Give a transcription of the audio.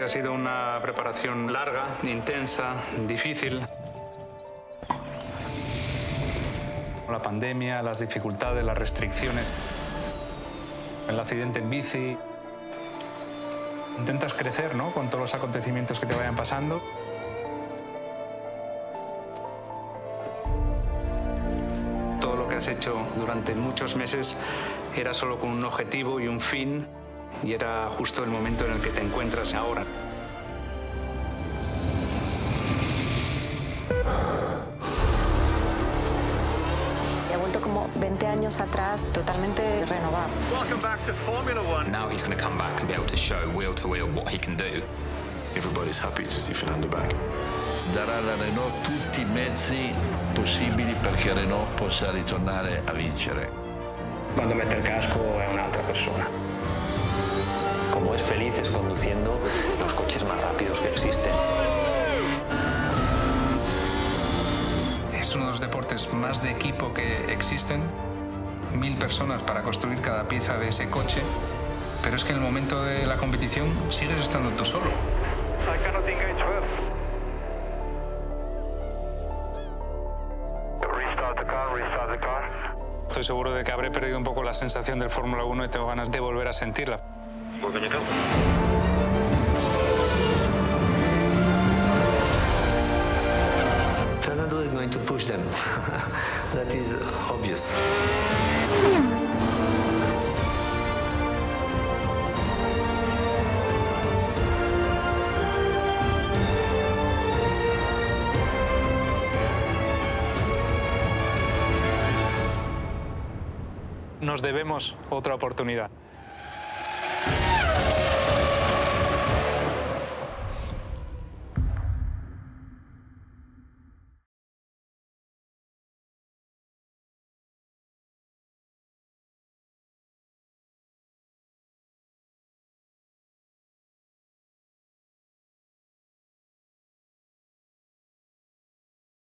ha sido una preparación larga, intensa, difícil. La pandemia, las dificultades, las restricciones, el accidente en bici. Intentas crecer, ¿no?, con todos los acontecimientos que te vayan pasando. Todo lo que has hecho durante muchos meses era solo con un objetivo y un fin, y era justo el momento en el que te encuentras ahora. Ha vuelto como 20 años atrás, totalmente renovado. Welcome back to Formula One. Now he's going to come back and be able to show wheel to wheel what he can do. Everybody's happy to see Fernando back. Darà alla Renault tutti i mezzi possibili perché Renault possa ritornare a vincere. Cuando mete el casco es un'altra persona. Como es feliz es conduciendo los coches más rápidos que existen. Es uno de los deportes más de equipo que existen. 1000 personas para construir cada pieza de ese coche. Pero es que en el momento de la competición sigues estando tú solo. I cannot engage with. Restart the car. Estoy seguro de que habré perdido un poco la sensación del Fórmula 1 y tengo ganas de volver a sentirla. Fernando is going to push them. That is obvious. Nos debemos otra oportunidad.